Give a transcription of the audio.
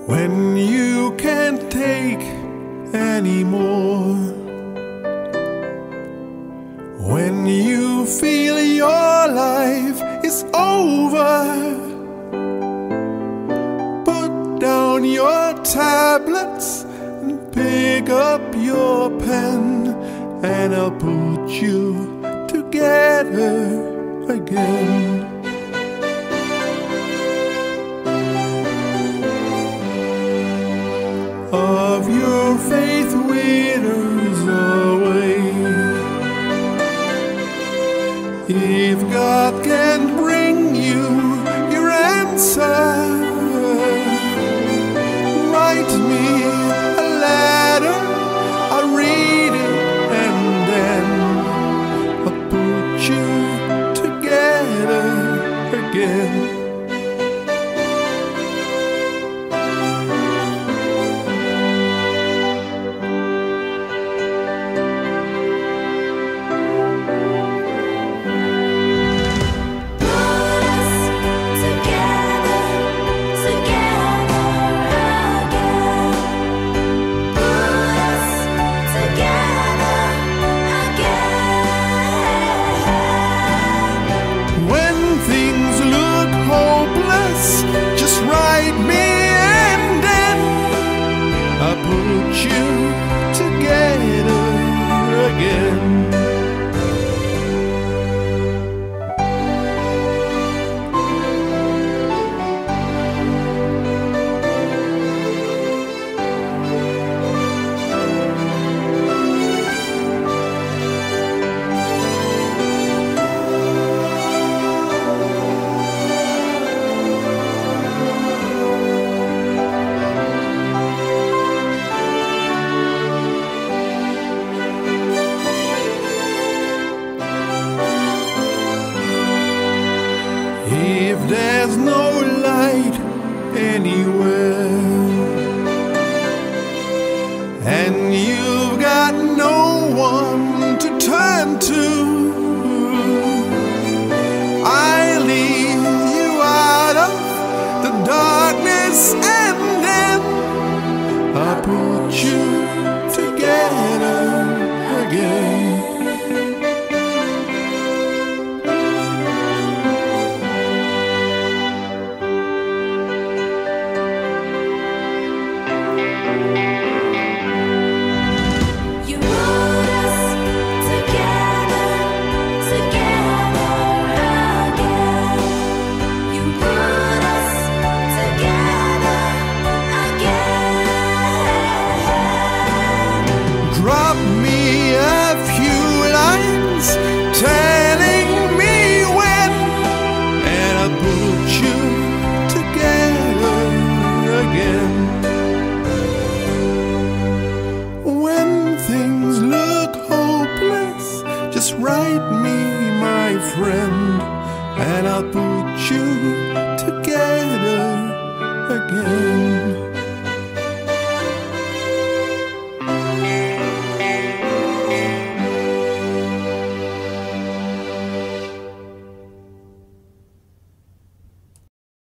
when you can't take anymore, when you feel your life is over, put down your tablets and pick up your pen, and I'll put you together again. Of your faith withers away. If God can bring you your answer, write me a letter, I'll read it, and then I'll put you together again. Just write me and then I'll put you together again. If there's no light anywhere, and you've got no one to turn to, I lead you out of the darkness, and then I put you together again. Drop me a few lines telling me when, and I'll put you together again. When things look hopeless, just write me, my friend, and I'll put you together again.